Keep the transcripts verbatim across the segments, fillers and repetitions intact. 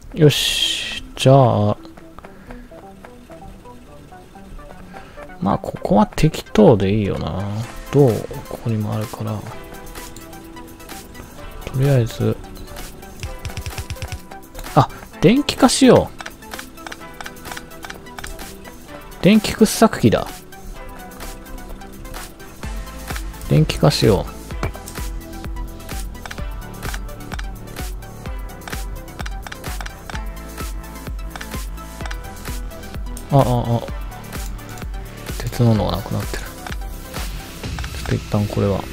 よし。じゃあ、まあ、ここは適当でいいよな。どうここにもあるから。とりあえず、あ、電気化しよう。電気掘削機だ。電気化しよう。あ、あ、あ。鉄ののがなくなってる。ちょっと一旦これは。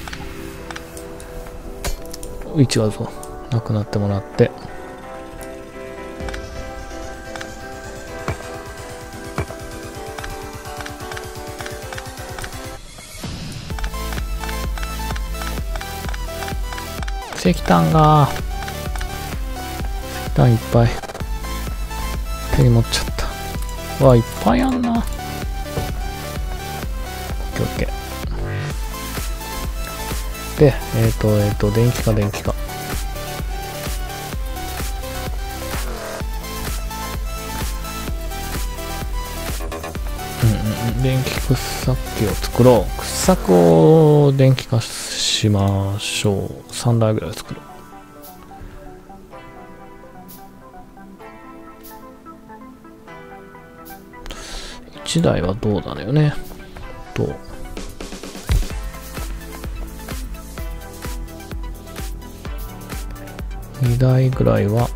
違うぞ。なくなってもらって。石炭が石炭いっぱい手に持っちゃった。わあ、いっぱいあんな。オッケーオッケー。で、えっ、ー、と、えっ、ー、と、電気化、電気化。うんうんうん、電気掘削機を作ろう。掘削を電気化しましょう。さんだいぐらい作ろう。いちだいはどうだよね。どうにだいぐらいは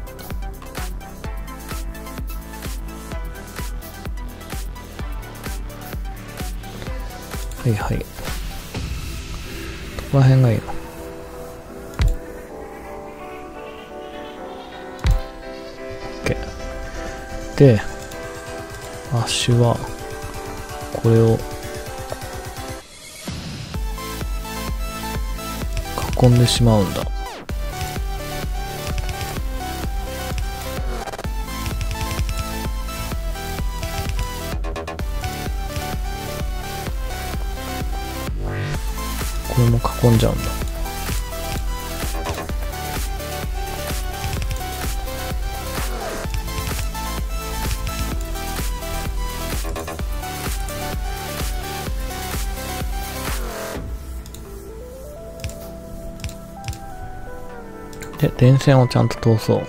はいはい。どこら辺がいいの？で、足はこれを囲んでしまうんだ。これも囲んじゃうんだ。で、電線をちゃんと通そう。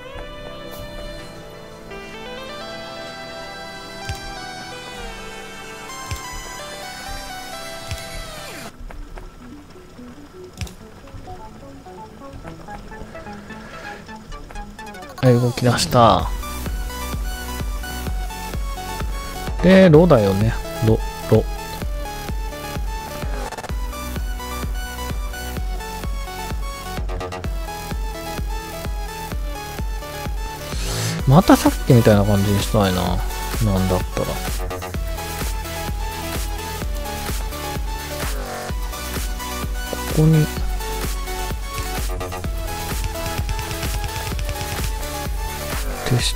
はい、動き出した。で、ロだよね。ロ、ロ。またさっきみたいな感じにしたいな。なんだったら。ここに。消して。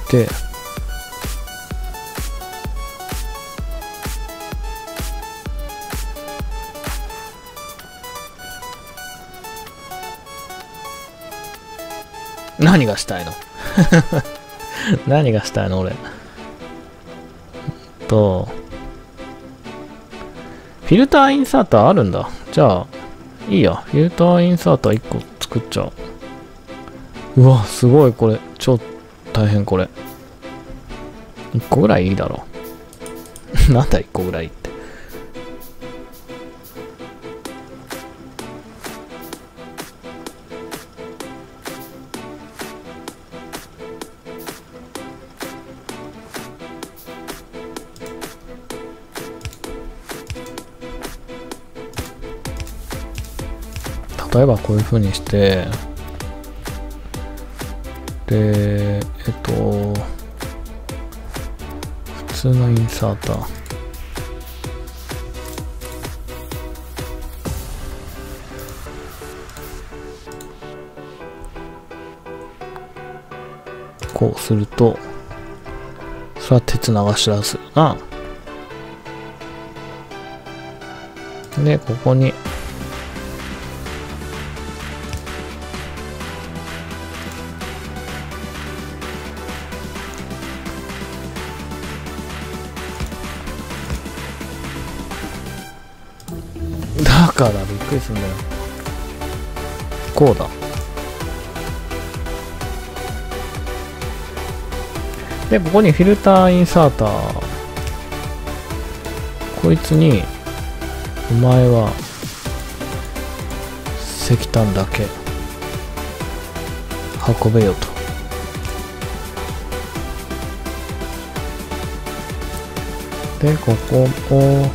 何がしたいの何がしたいの俺。と、フィルターインサーターあるんだ。じゃあ、いいや。フィルターインサーターいっこ作っちゃう。うわ、すごいこれ。超大変これ。いっこぐらいいいだろう。なんだいっこぐらいって。例えばこういう風にして、で、えっと、普通のインサーター。こうすると、それは鉄流し出すよな。で、ここに、 バカだ、びっくりすんだよ。こうだ。で、ここにフィルターインサーター。こいつに、お前は、石炭だけ、運べよと。で、ここを、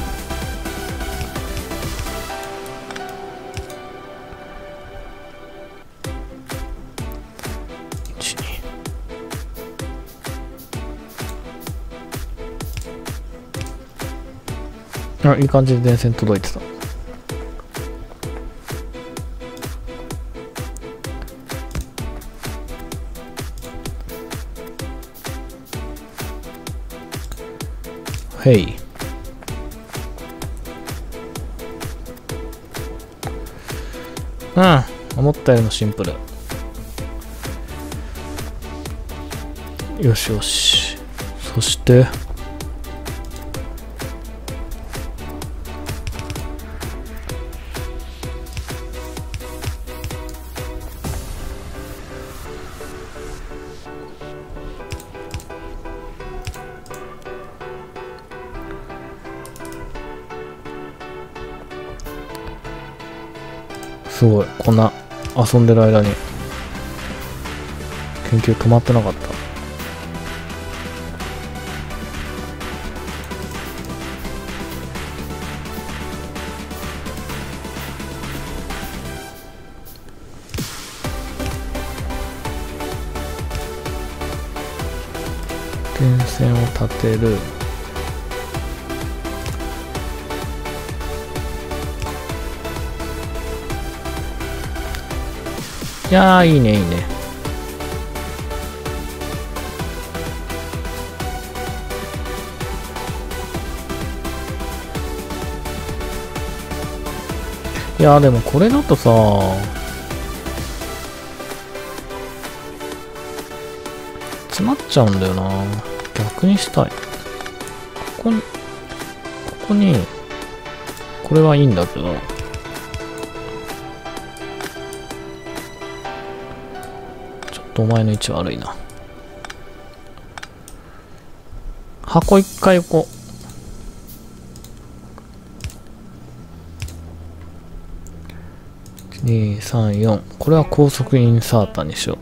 あ、いい感じで電線届いてた。へい。うん、思ったよりもシンプル。よしよし。そして、すごい、こんな遊んでる間に研究止まってなかった。電線を立てる。いやー、いいね、いいね。いやー、でもこれだとさ、詰まっちゃうんだよな。逆にしたい。ここに、ここに、これはいいんだけど、お前の位置悪いな。箱一回こう。に、さん、よん。これは高速インサーターにしよう。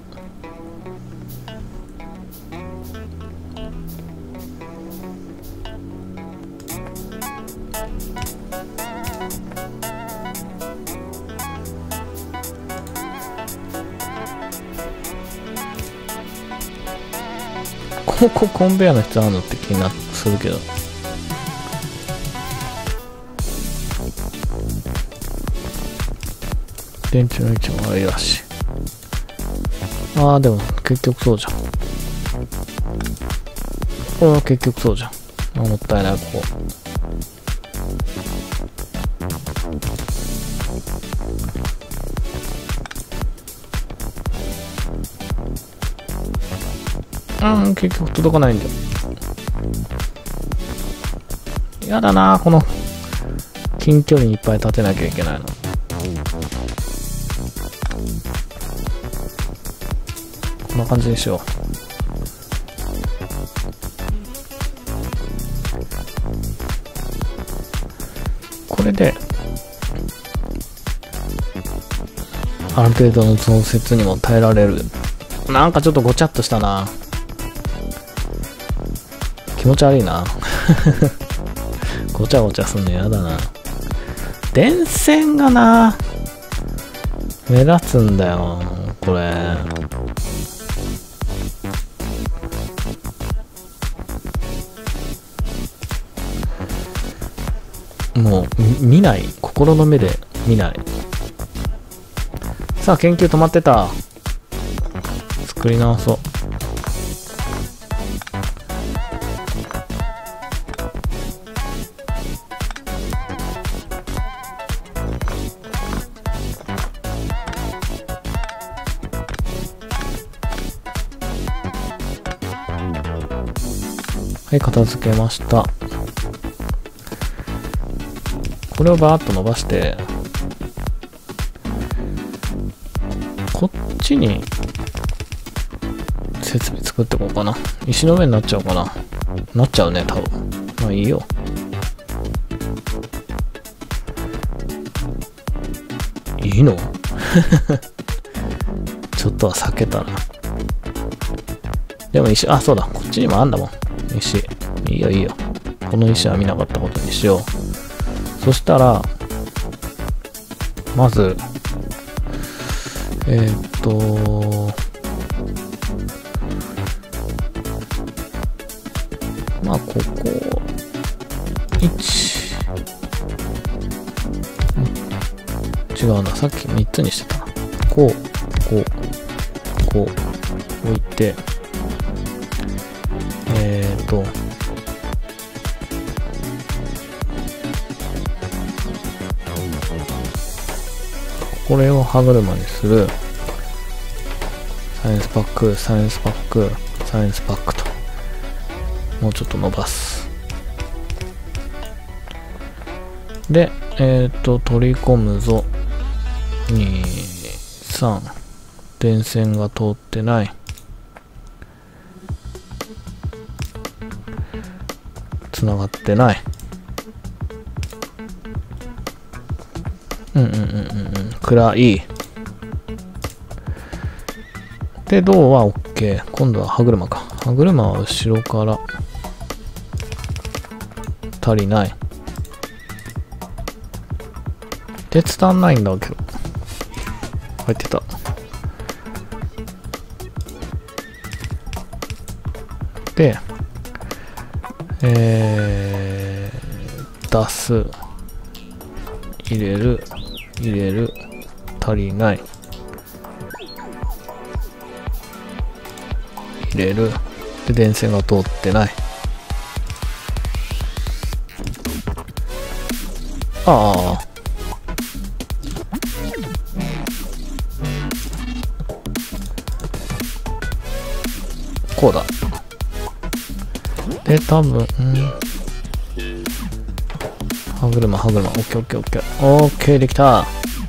ここコンベヤーの必要あるのって気になするけど。電池の位置も悪いらしい。ああ、でも結局そうじゃん。これは結局そうじゃん。あ、もったいない、ここ。うん、結局届かないんだよ。やだな、この近距離にいっぱい立てなきゃいけないの。こんな感じにしよう。これである程度の増設にも耐えられる。なんかちょっとごちゃっとしたな。気持ち悪いな。ごちゃごちゃすんのやだな。電線がな、目立つんだよ、これ。もう、見ない。心の目で見ない。さあ、研究止まってた。作り直そう。はい、片付けました。 これをバーッと伸ばして、こっちに設備作っていこうかな。石の上になっちゃうかな。なっちゃうね、多分。まあいいよ。いいのちょっとは避けたな。でも石、あ、そうだ。こっちにもあんだもん。石。いいよ、いいよ。この石は見なかったことにしよう。そしたら、まず、えー、っと、まあ、ここ、いち、違うな、さっきみっつにしてたな。こう、こう、こう、置いて、えー、っと、これを歯車にする。サイエンスパック、サイエンスパック、サイエンスパックと。もうちょっと伸ばす。で、えっと、取り込むぞ。に、さん。電線が通ってない。つながってない。うんうんうんうんうん。暗い。で、銅は OK。今度は歯車か。歯車は後ろから足りない。鉄足んないんだけど。入ってた。で、えー、出す。入れる。入れる。足りない。入れる。で、電線が通ってない。ああ。こうだ。で、多分、うん。歯車、歯車。オッケーオッケーオッケー。オッケー、できた。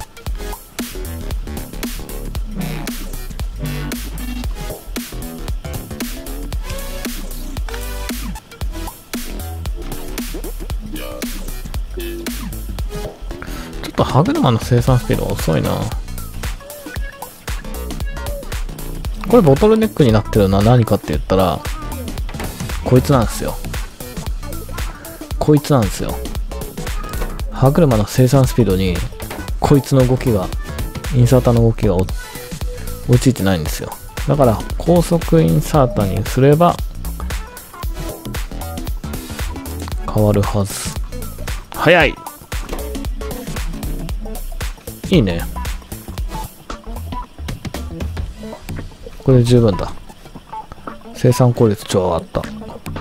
ちょっと歯車の生産スピードが遅いな。これボトルネックになってるのは何かって言ったら、こいつなんですよ。こいつなんですよ。歯車の生産スピードに、こいつの動きが、インサーターの動きが追いついてないんですよ。だから、高速インサーターにすれば、変わるはず。早い！いいね。これで十分だ。生産効率超上がった。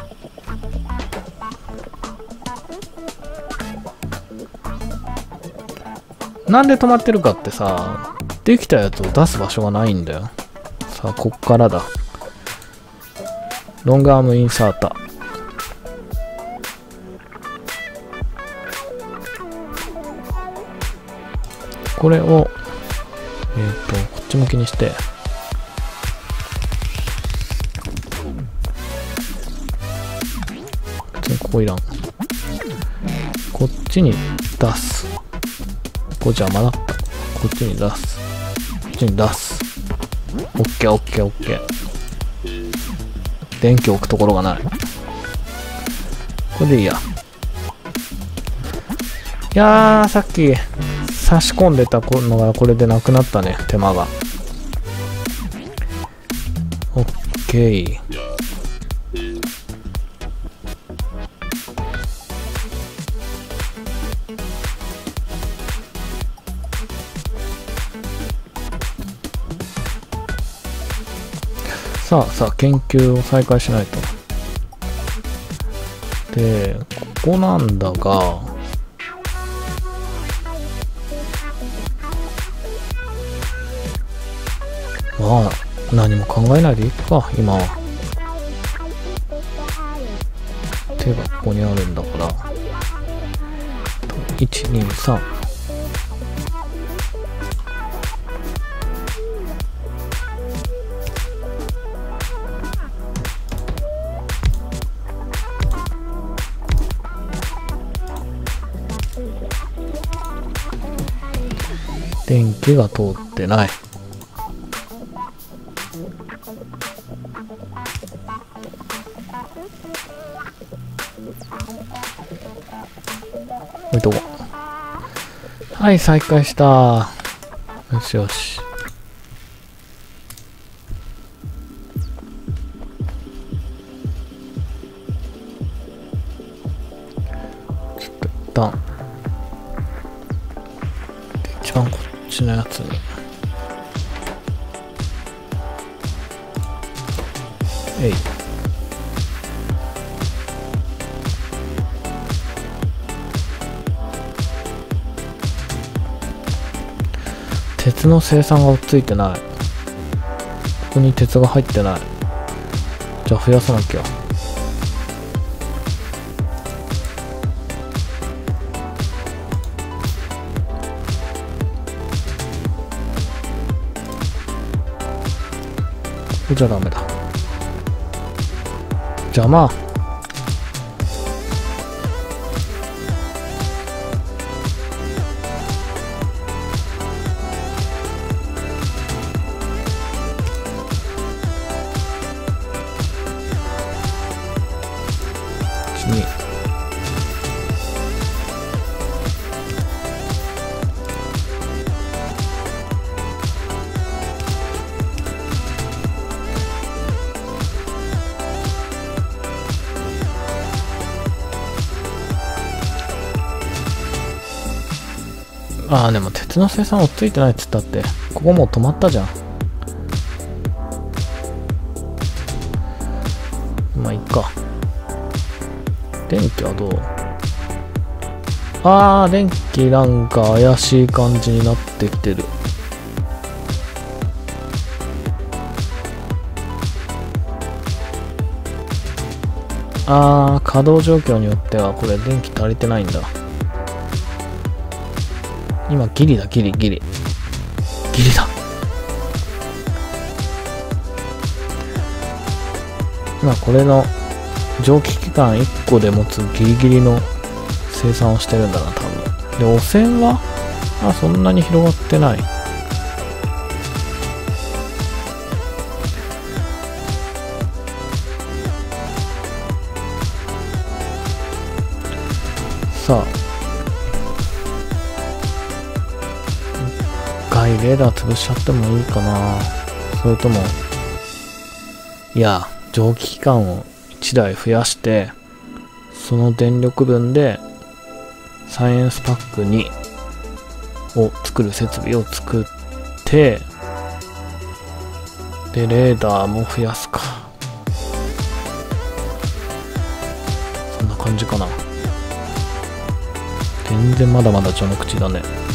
なんで止まってるかってさ、できたやつを出す場所がないんだよ。さあ、こっからだ。ロングアームインサータ。これを、えっと、こっち向きにして、ここいらん。こっちに出す。こっち邪魔だ。こっちに出す。こっちに出す。オッケーオッケーオッケー。電気置くところがない。これでいいや。いやー、さっき差し込んでたのがこれでなくなったね、手間が。オッケー。さあさあ、研究を再開しないと。で、ここなんだが、まあ、何も考えないでいいか、今は。手がここにあるんだから。 いちにさん。電気が通ってない。置いとこう。はい、再開した。よしよし。ちょっと一旦一番こっちのやつにえい。鉄の生産が追っついてない。ここに鉄が入ってない。じゃあ増やさなきゃ。ここじゃダメだ。邪魔。にああ、でも鉄の生産追っついてないっつったって、ここもう止まったじゃん。まあいいか。電気はどう？ああ、電気なんか怪しい感じになってきてる。ああ、稼働状況によってはこれ電気足りてないんだ。今ギリだ、ギリギリギリだ。今これの蒸気機関いっこで持つギリギリの生産をしてるんだな、多分。で、汚染はあそんなに広がってない。さあ、一回レーダー潰しちゃってもいいかな。それとも、いや、蒸気機関をいちだい増やして、その電力分でサイエンスパックにを作る設備を作って、でレーダーも増やすか。そんな感じかな。全然まだまだ序の口だね。